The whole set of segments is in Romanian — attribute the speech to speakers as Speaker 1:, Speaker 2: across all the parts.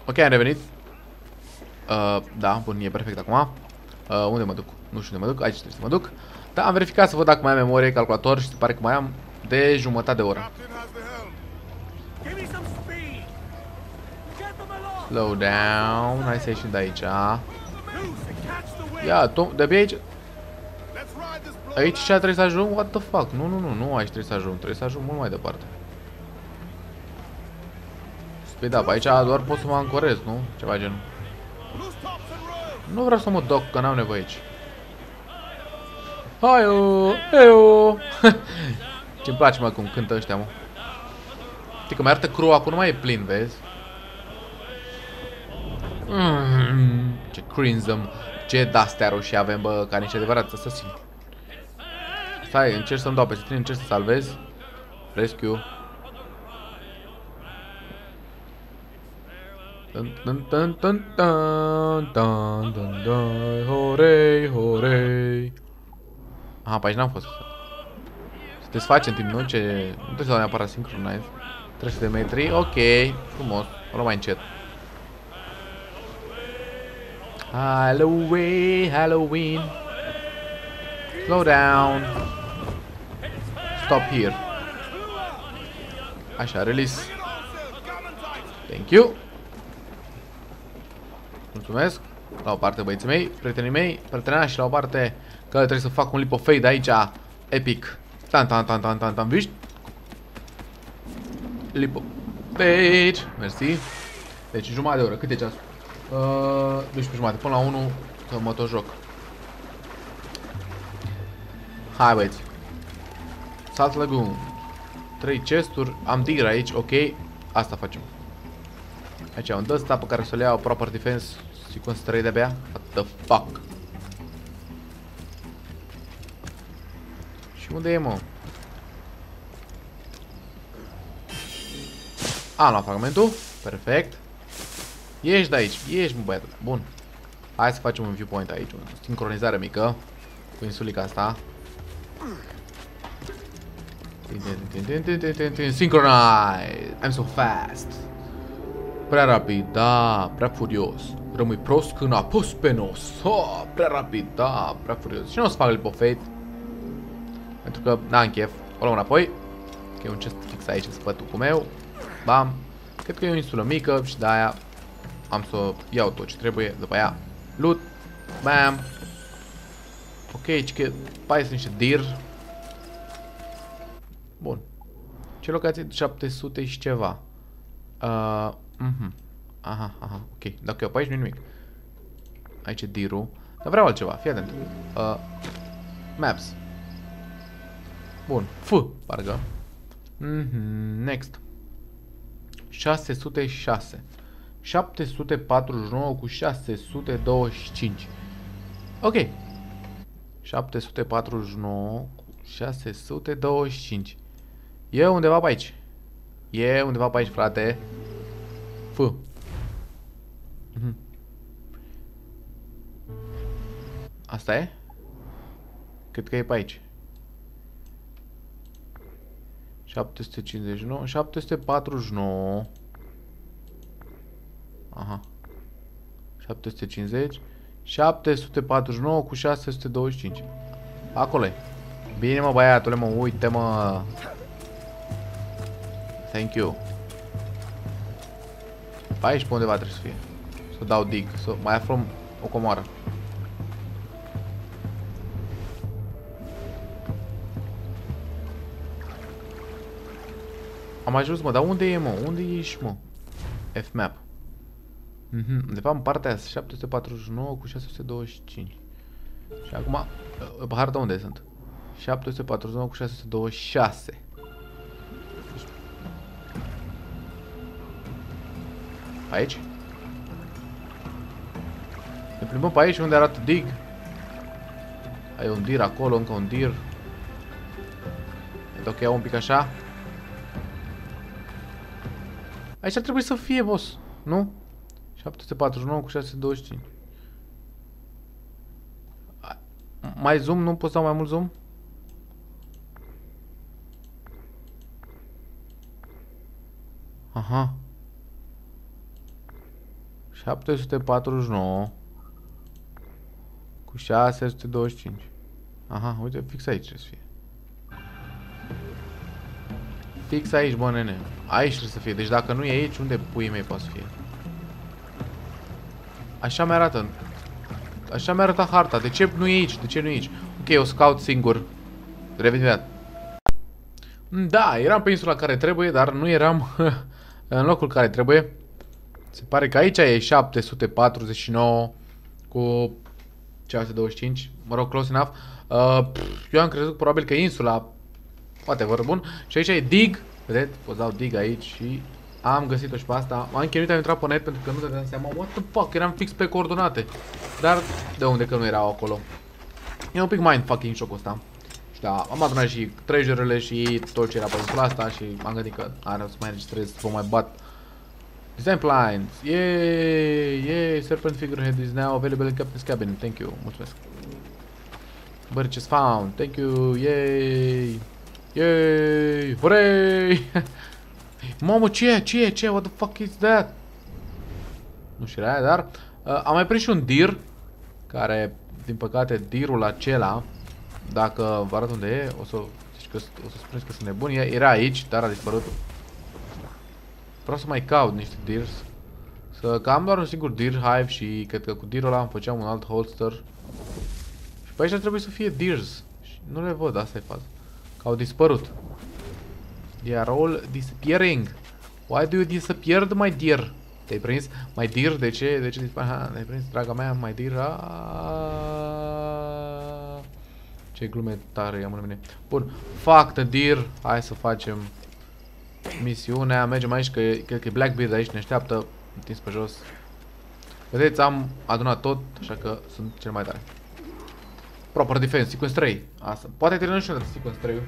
Speaker 1: Ok, am revenit. Da, bun, e perfect acum. Unde mă duc? Nu știu unde mă duc, aici trebuie să mă duc. Da, am verificat să văd dacă mai am memorie, calculator și se pare că mai am de jumătate de oră. Slow down, hai să ieșim de aici. Ia, de pe aici. Aici trebuie să ajung? What the fuck? Nu, aici trebuie să ajung. Trebuie să ajung mult mai departe. Speed up, aici doar pot să mă ancorez, nu? Ceva genul. Nu vreau să mă duc, că n-am nevoie aici. Haiu, eu. Ce-mi place, mă, cum cântă ăștia, mă. Știi că mai arată crew acum, nu mai e plin, vezi? Ce crimson. Ce de-astea roșii avem, bă, ca niște adevărați asasini. Stai, încerc să-mi dau peste tine, încerc să salvez. Rescue. Horei, horei. Aha, pe aici n-am fost. Se desface în timp, nu? Nu trebuie să dau neapărat sincronize. 300 de metri, ok. Frumos, o luăm mai încet. Halloween, Halloween. Slow down. Stop here. Așa, release. Thank you. Mulțumesc. La o parte, băieții mei, prietenii mei, prietenași, la o parte, că trebuie să fac un leap of faith aici, epic. Tan, viști? Leap of faith. Mersi. Deci jumătate de oră, cât e ceasul? 12 jumate, până la 1, să mă tot joc. Hai, băieți. Salt Lagoon. 3 chesturi, am deer aici, ok. Asta facem. Aici un ăsta pe care să-l iau proper defense. Sequence 3 de-abia. What the fuck? Și unde e, mă? Am luat fragmentul. Perfect. Ieși de aici. Ieși, mă, băiatul. Bun. Hai să facem un viewpoint aici. O sincronizare mică. Cu insulica asta. Synchronize. I'm so fast. Prea rapid, da, prea furios. Rămâi prost când apus pe nos. Prea rapid, da, prea furios. Și nu o să fac leap of faith. Pentru că n-am chef. O luăm înapoi. Că e un chest fix aici în spătucul meu. Bam. Cred că e o insulă mică și de-aia am să iau tot ce trebuie. După aia loot. Bam. Ok, ci că pai sunt niște deer. Bun. Ce locație? 700 și ceva. Aha, ok. Dacă eu pe aici nu-i nimic. Aici e deer-ul. Dar vreau altceva, fii atent. Maps. Bun. Parcă. Next. 606. 749 cu 625. Ok. 749 cu 625. E undeva pe aici. E undeva pe aici, frate. Asta e? Cred că e pe aici. 759, 749. Aha. 750, 749 cu 625. Acolo e. Bine, mă, băiatule, mă, uite, mă. Thank you. Pe aici pe undeva trebuie să fie. Să dau dig, să mai aflăm o comoară. Am ajuns, mă, dar unde e, mă? Unde ești, mă? F-map. De fapt, în partea aia, 749 cu 625. Și acum, pe harta unde sunt? 749 cu 626. Aici? Ne plimbăm pe aici unde arată dig. Ai un deer acolo, încă un deer. Dacă iau un pic așa. Aici ar trebui să fie, boss, nu? 749 cu 625. Mai zoom? Nu poți să dau mai mult zoom? Aha. 749 cu 625. Aha, uite, fix aici trebuie să fie. Fix aici, bă, nene. Aici trebuie să fie. Deci dacă nu e aici, unde puii mei poate să fie? Așa mi-arată. Așa mi-arată harta. De ce nu e aici? De ce nu e aici? Ok, eu scout singur. Revin imediat. Da, eram pe insula care trebuie, dar nu eram în locul care trebuie. Se pare că aici e 749 cu 625. Mă rog, close enough. Eu am crezut probabil că insula, poate vor bun. Și aici e dig. Vedeți? Pot dau dig aici și am găsit-o și pe asta. M-am chinuit, am intrat pe net pentru că nu dădeam seama. What the fuck? Eram fix pe coordonate. Dar de unde că nu erau acolo? E un pic mindfucking șocul ăsta. Și da, am adunat și treasure-urile și tot ce era pe insula asta și m-am gândit că are să mai înregistrez, să vă mai bat. Design plans. Yay! Yay! Serpent figurehead is now available in Captain's cabin. Thank you. Mulțumesc. Birch is found. Thank you. Yay! Yay! Hooray! Mamă, ce e? Ce e? Ce e? What the fuck is that? Nu știu aia, dar am mai prins și un deer, care, din păcate, deerul acela, dacă vă arăt unde e, o să spuneți că sunt nebun. Era aici, dar a dispărut. Vreau să mai caut niște deers. Că am doar un singur deer hive și cred că cu deerul ăla îmi făceam un alt holster. Și pe aici ar trebui să fie deers. Și nu le văd, asta e faza. Că au dispărut. They are all disappearing. Why do you disappear, my dear? Te-ai prins? My dear? De ce? De ce dispar? Ha, te-ai prins, draga mea, my dear? Ce glume tare am în mine. Bun, fuck the deer. Hai să facem misiunea. Mergem aici, că cred că e Blackbeard aici, ne așteaptă. Întins pe jos. Vedeți, am adunat tot, așa că sunt cel mai tare. Proper defense, sequence 3. Asta. Poate terminăm și odată sequence 3-ul.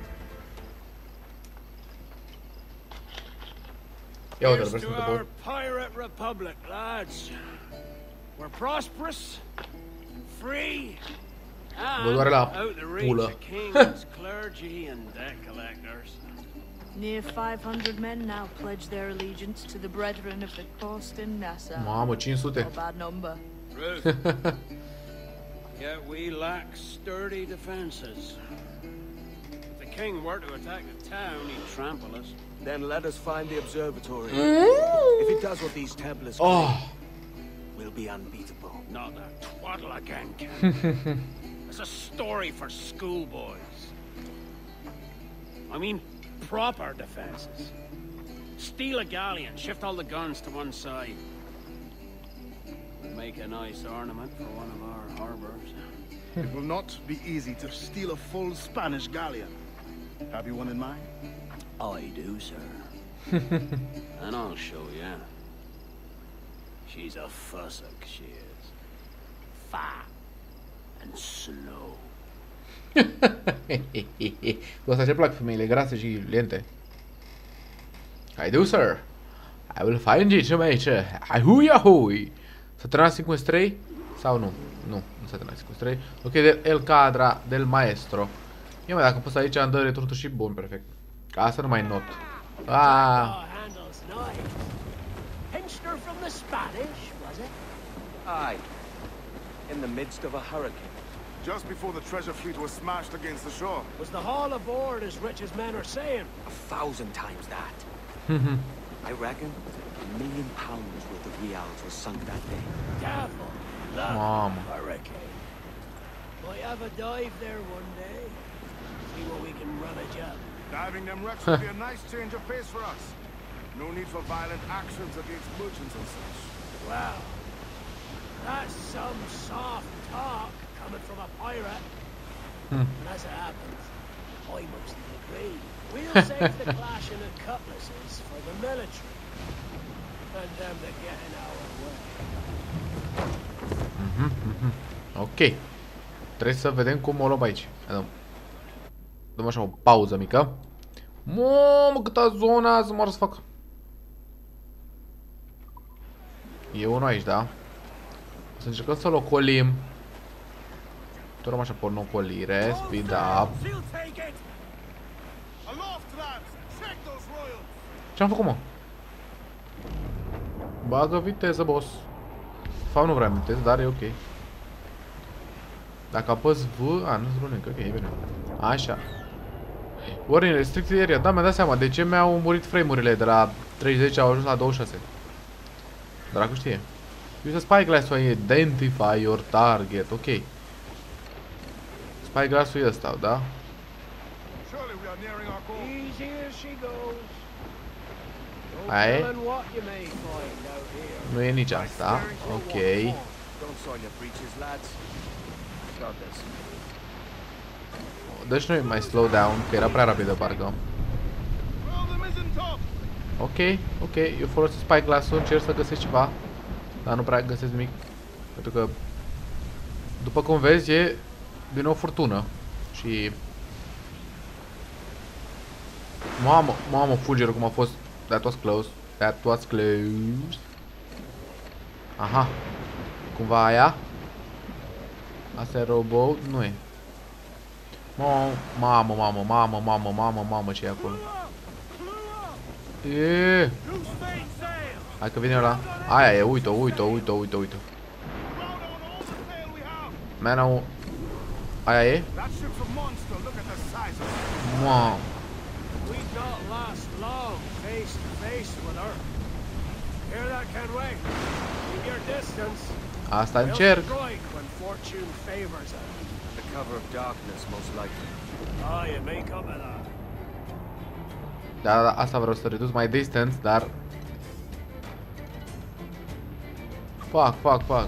Speaker 1: Ia uite-l, vreau să te pot.
Speaker 2: Pirate Republic, lads. We're prosperous, free, and out the reach of kings, clergy, and debt collectors.
Speaker 3: Near 500 men now pledge their allegiance to the brethren of the coast in Nassau.
Speaker 1: Mamă, 500.
Speaker 3: No bad number.
Speaker 2: Ruth. Yet we lack sturdy defenses. If the king were to attack the town, he'd trample us.
Speaker 4: Then let us find the observatory. If it does what these Templars claim, we'll be unbeatable.
Speaker 2: Not that twaddle again, Ken. It's a story for schoolboys. I mean, proper defenses. Steal a galleon, shift all the guns to one side. Make a nice ornament for one of our harbors.
Speaker 5: It will not be easy to steal a full Spanish galleon. Have you one in mind?
Speaker 2: I do, sir. And I'll show you. She's a fussock, she is. Fat and slow.
Speaker 1: Cu asta ce plac femeile grase și lente. I do, sir. I will find you, ce mai aici. Ahui, ahui. S-a terminat sequence 3? Sau nu? Nu, nu s-a terminat sequence 3. Ok, de El Cadra del Maestro. Ia mai, dacă pus aici îmi dă returtul și bun, perfect. Ca asta nu mai not.
Speaker 2: Pinched her from the Spanish, was it?
Speaker 4: Aye. In the midst of a hurricane.
Speaker 5: Just before the treasure fleet was smashed against the shore.
Speaker 2: Was the haul aboard as rich as men are saying?
Speaker 4: 1,000 times that. I reckon £1 million worth of reals was sunk that day.
Speaker 2: Careful.
Speaker 1: Mom.
Speaker 2: Hurricane. Might have a dive there one day. See what we can rummage up.
Speaker 5: Diving them wrecks would be a nice change of pace for us. No need for violent actions against merchants and such.
Speaker 2: Wow. That's some soft talk coming from a pirate. And as it happens, I mostly agree. We'll save the clashing of cutlasses for the military. And them to get in our way.
Speaker 1: Ok. Trebuie să vedem cum o luăm aici. Dăm așa o pauză mică. Mamă, câta zona să mă să fac. E unul aici, da? O să încercăm să-l ocolim. Turăm așa pe o ocolire. Speed up. Ce-am făcut, mă? Bagă viteză, boss. De fapt nu vreau viteză, dar e ok. Dacă apăs V... A, nu-ți runec, ok, e bine. Așa. Ori în restricted area, da, mi-am dat seama de ce mi-au murit frame-urile de la 30 au ajuns la 26. Dracu știe. Use a spyglass to identify your target, ok. Spyglass-ul e ăsta, da?
Speaker 5: Surely we are nearing our goal.
Speaker 2: Easy as she goes. No
Speaker 1: Aye.
Speaker 2: telling what you may find out here.
Speaker 1: Nu e nici asta, ok.
Speaker 4: Don't soil your breeches, lads. Got this.
Speaker 1: Deci nu e mai slow down, că era prea rapidă parcă.
Speaker 5: Well, them isn't top.
Speaker 1: Ok, ok, eu folosesc spyglass-ul, încerc să găsesc ceva. Dar nu prea găsesc nimic. Pentru că, după cum vezi, e din nou furtună. Și... Mamă, fulgerul cum a fost. That was close. That was close. Aha. Cumva aia? Asta e robot? Nu e. Mamă, ce e acolo? Eee. Hai că vine ăla. Aia e, uite-o. Man, aia e?
Speaker 5: That ship's a monster. Look at the size of it.
Speaker 1: Wow.
Speaker 2: We not last long face to face with her. Hear that, Kenway? Keep your distance.
Speaker 1: Asta
Speaker 2: They'll
Speaker 1: încerc.
Speaker 2: strike when fortune favors her.
Speaker 4: The cover of darkness, most likely.
Speaker 2: Ah, you may come to that.
Speaker 1: Da, asta vreau să reduc mai distance, dar... Fac.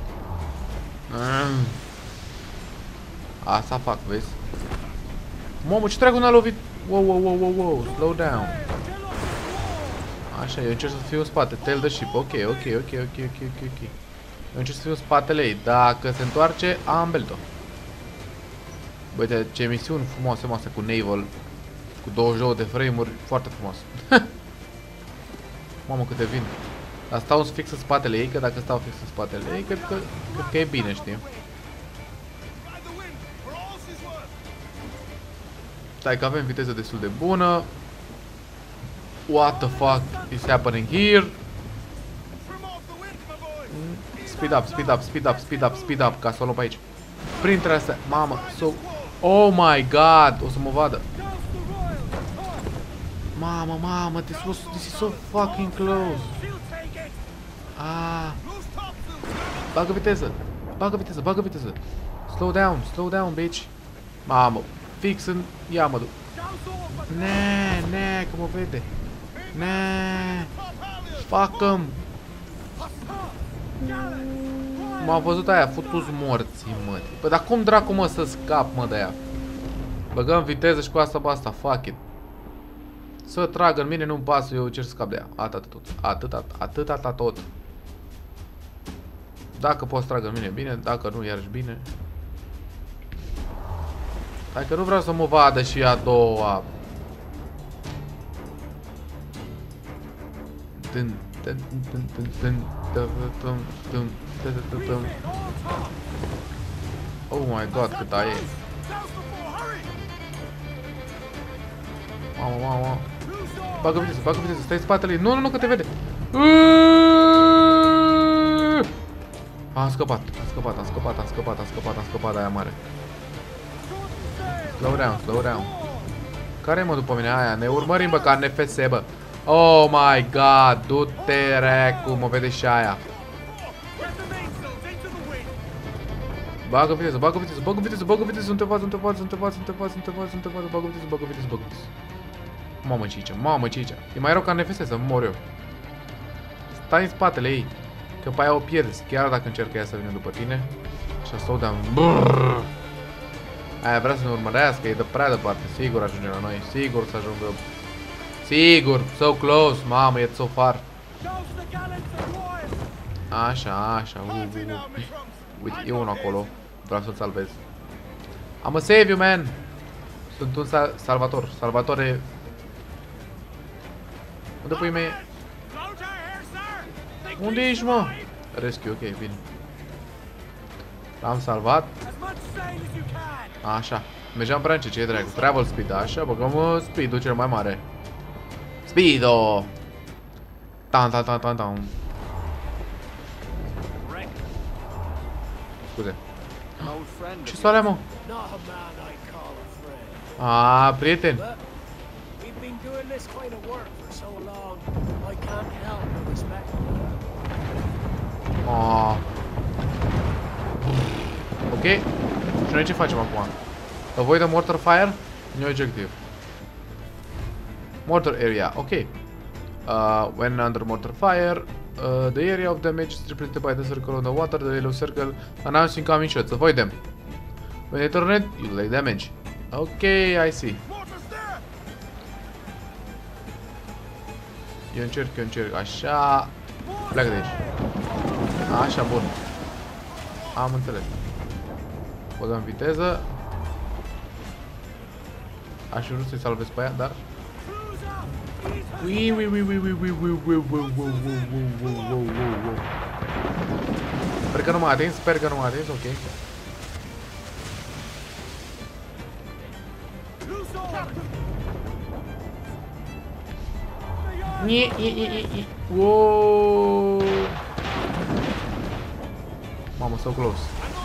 Speaker 1: Asta fac, vezi? Mamă, ce dracu n-a lovit? Wow, slow down. Așa, eu încerc să fiu în spate, tail the ship, ok. Eu încerc să fiu în spatele ei, dacă se întoarce, am belit-o. Băi, uite, ce misiuni frumoase cu Naval. Cu 22 de frame-uri, foarte frumos. Mamă, câte vin. Dar stau fix în spatele ei, că dacă stau fix în spatele ei, cred că e bine, știi? Stai că avem viteză destul de bună. What the fuck is happening here? Speed up, ca să o luăm pe aici. Printre astea, mamă, oh my god, o să mă vadă. Mamă, this is so fucking close. Ah. Bagă viteză. Slow down, bitch. Mamă, fix în... Ia mă duc. Ne, că mă vede. Ne. Fuck-em. M-a văzut aia, futu-ți morții, mă. Păi, dar cum dracu, mă, să scap, mă, de aia? Băgăm viteză și cu asta, basta, fuck it. Să tragă în mine, nu-mi pasă, eu cer să scap de ea. Atâta tot. Dacă poți tragă în mine, bine, dacă nu, iarăși bine. Hai că nu vreau să mă vadă și a doua. Oh my god, cât aia e. Mamă. Bagă viteză, stai în spatele ei. Nu, că te vede. Am scăpat de aia mare. Slow down. Care mă după mine aia? Ne urmărim, bă, ca NFS, bă. Oh my god, du-te recu, mă vede și aia. Bagă viteză, sunt te față, bagă viteză. Mamă, ce aici? E mai rău ca NFS să mor eu. Stai în spatele ei, că pe aia o pierzi, chiar dacă încercă ea să vină după tine. Și slow down. Aia vrea să ne urmărească, e de prea departe, sigur ajunge la noi, sigur să ajungă. Sigur, so close, mamă, e so far. Așa. Uite, e unul acolo, vreau să-l salvez. I'm a save you, man. Sunt un salvatore. Unde pui mei? Unde ești, mă? Rescue, ok, bine. L-am salvat. Așa. Mergeam prea încet, ce e dracu? Travel speed, așa, băgăm speed-ul cel mai mare. Speed-o! Tan. scuze.
Speaker 5: An old friend
Speaker 1: Ce
Speaker 5: of
Speaker 1: soalea, mă?
Speaker 2: Not a man I call a friend.
Speaker 1: Prieten.
Speaker 2: But we've been doing this kind of work for so long, I can't help but respect him.
Speaker 1: Ok. Și noi ce facem acum? Avoid the mortar fire? New objective. Mortar area. Ok. When under mortar fire, the area of damage is represented by the circle on the water, the yellow circle announcing coming shots. Avoid them. When they turn red, you take damage. Ok, I see. Eu încerc. Așa. Pleacă de aici. Așa, bun. Am înțeles. Băgăm viteză. Aș vrea să-i salvez pe aia, dar... Sper că nu m-a atins, ok. Wow. Mamă, so close.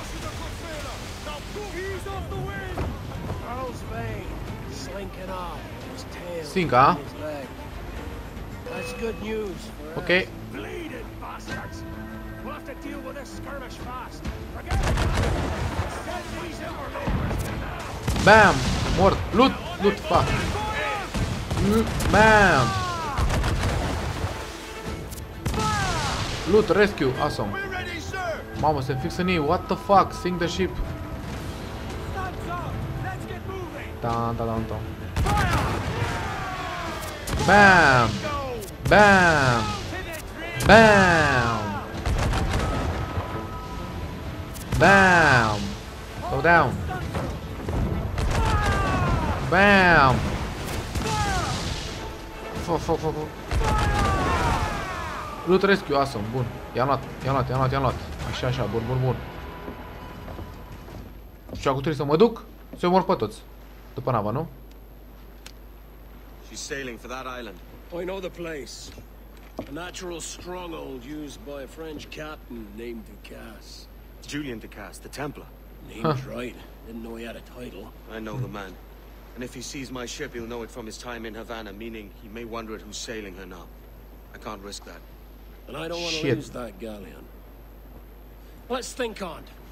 Speaker 1: Sink, huh?
Speaker 2: That's good news.
Speaker 1: Okay.
Speaker 2: Bleeding bastards. We'll have to deal with this skirmish fast. Forget it. Send these interlopers to now.
Speaker 1: Bam! Mort! Loot! Fuck! Bam! Loot, rescue, awesome. Mamă, se fixă în ei, what the fuck? Sink the ship. Da. Bam! Bam! Bam! Bam! Go down! Bam! Fuck. Loot rescue, awesome, bun. I-am luat. Așa, bun. Și acum trebuie să mă duc să mor pe toți. După nava, nu?
Speaker 4: She's sailing for that island.
Speaker 2: I know the place. A natural stronghold used by a French captain named Ducasse.
Speaker 4: Julian Ducasse, the Templar.
Speaker 2: Name's right. Didn't know he had a title.
Speaker 4: I know the man. And if he sees my ship, he'll know it from his time in Havana, meaning he may wonder at who's sailing her now. I can't risk that.
Speaker 2: And I don't want to lose that galleon. Let's think on it.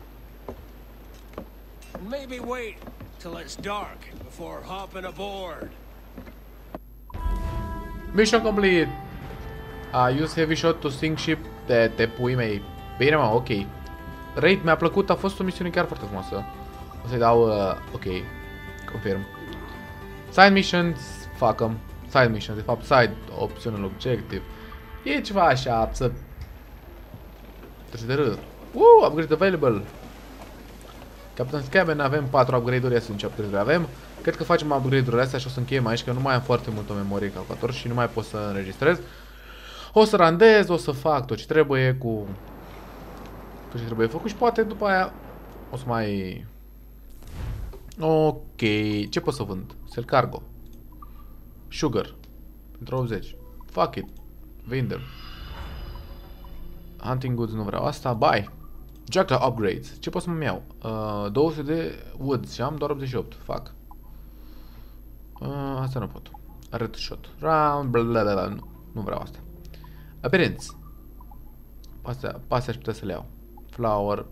Speaker 2: Maybe wait till it's dark before hopping aboard.
Speaker 1: Mission complete. Use heavy shot to sink ship. Te pui mei. Bine, mă, ok. Raid mi-a plăcut, a fost o misiune chiar foarte frumoasă. O să-i dau, ok. Confirm. Side missions, fac -em. Side missions, de fapt, side optional objective. E ceva așa, să... Trebuie să te râd. Upgrade available. Captain's Cabin, avem 4 upgrade-uri, ia să ce upgrade-uri avem. Cred că facem upgrade-urile astea și o să încheiem aici, că nu mai am foarte multă memorie calculator și nu mai pot să înregistrez. O să randez, o să fac tot ce trebuie cu... tot ce trebuie făcut și poate după aia o să mai... Ok, ce pot să vând? Sell cargo. Sugar. Pentru 80. Fuck it. Vindem. Hunting goods nu vreau asta. Buy. Jackdaw upgrades. Ce pot să mă iau? 200 de woods și am doar 88. Fuck. Asta nu pot. Red shot. Round. Blablabla. Nu vreau asta. Appearance. Pastea aș putea să le iau. Flower.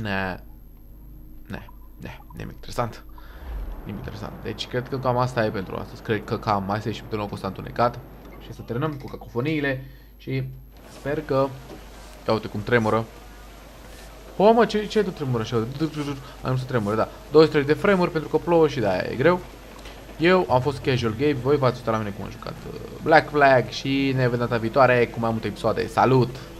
Speaker 1: Nimic interesant. Nimic interesant. Deci cred că cam asta e pentru astăzi. Cred că cam asta e și pe locul ăsta întunecat. Și să terminăm cu cacofoniile. Și sper că... Ia uite cum tremură. O, mă, ce tu tremură așa? Am să tremură, da. 23 de frame-uri pentru că plouă și de-aia e greu. Eu am fost Casual Gabe, voi v-ați uitat la mine cum am jucat Black Flag și ne vedem data viitoare cu mai multe episoade. Salut!